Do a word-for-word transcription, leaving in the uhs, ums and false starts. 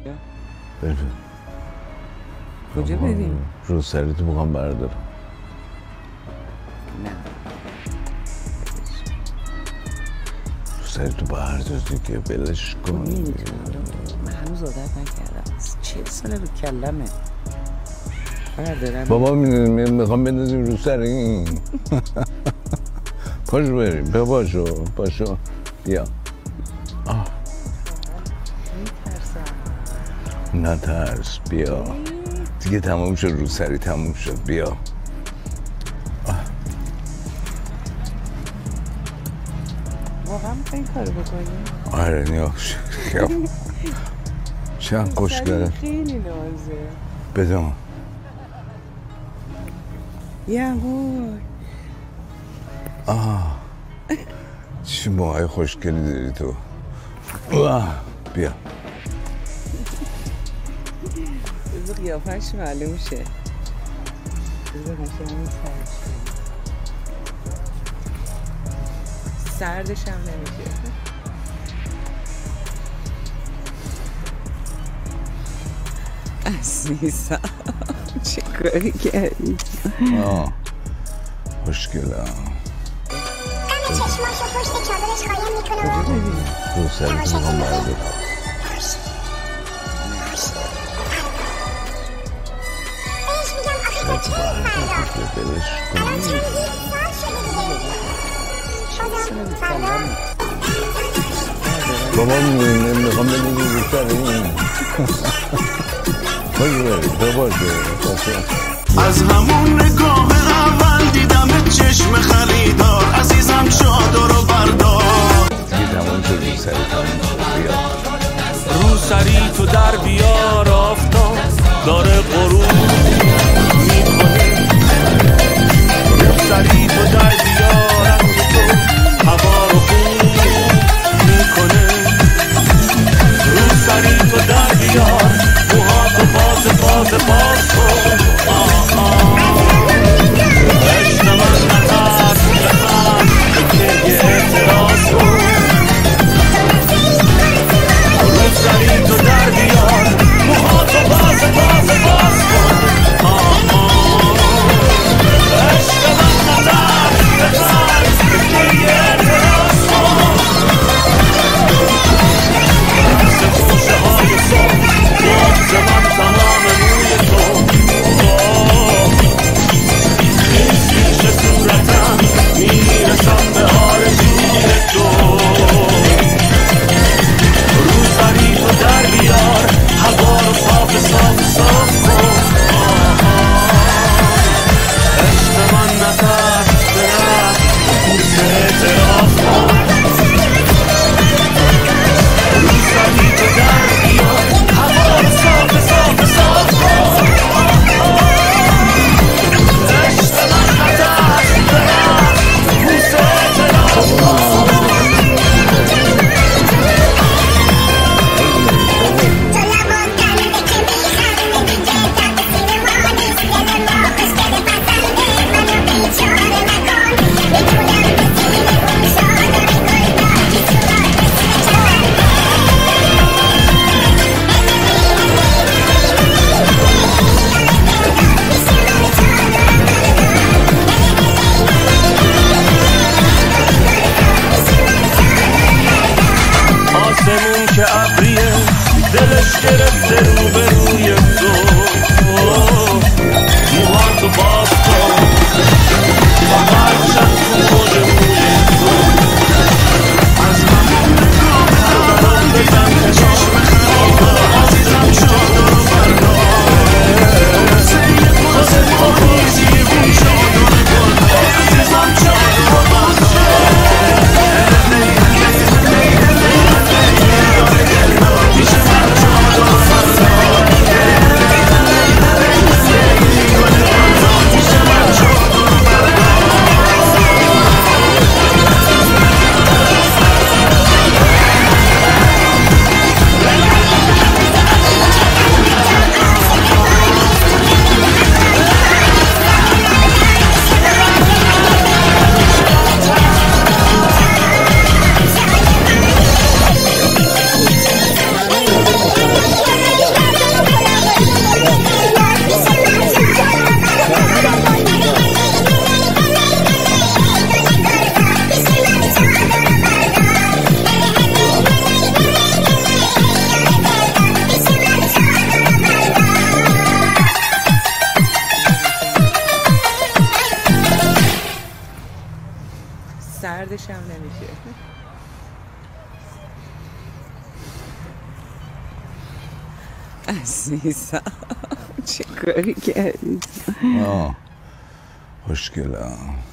بریم کجا بریم؟ رو سری تو بخوام بردارم. نه رو سری تو بردار دیگه بلش کن. من هنوز عادت نکردم. چهل ساله رو کلمه. بردارم. بابا میخوام بندازیم رو سری. پاشو بریم. بیا پاشو پاشو بیا. آه. نه ترس بیا دیگه تموم شد رو سری تموم شد بیا. واقعا میخوای این کارو بکنیم؟ آره نیاز چند خوشگله خیلی نازه بدم یهوی آه چی موهای خوشگلی داری تو. بیا بذار قیافهش معلوم شه. بذار قشنگ سرش سردش هم نمیشه. عزیزم چه کاری کردی؟ آه خوشگله چشماشو پشت چادرش قایم میکنه. رو سری تو بخوام بردارم. بابا میخوام بدونی رو سری باشه بریم باشه. از همون نگاه اول دیدم چشم خریدار عزیزم چادر رو بردار. دیگه تمام شد رو سری تمام شد بیا. رو سری تو در بیار آفتاب داره غروب میکنه. رو سری تو در بیار هوا رو خوب میکنه. رو سری تو در بیار موها تو باز باز باز کن. آه آه عشق من نترس نترس که یه اعتراض عزیزم چه کاری کردی؟ آه خوشگلم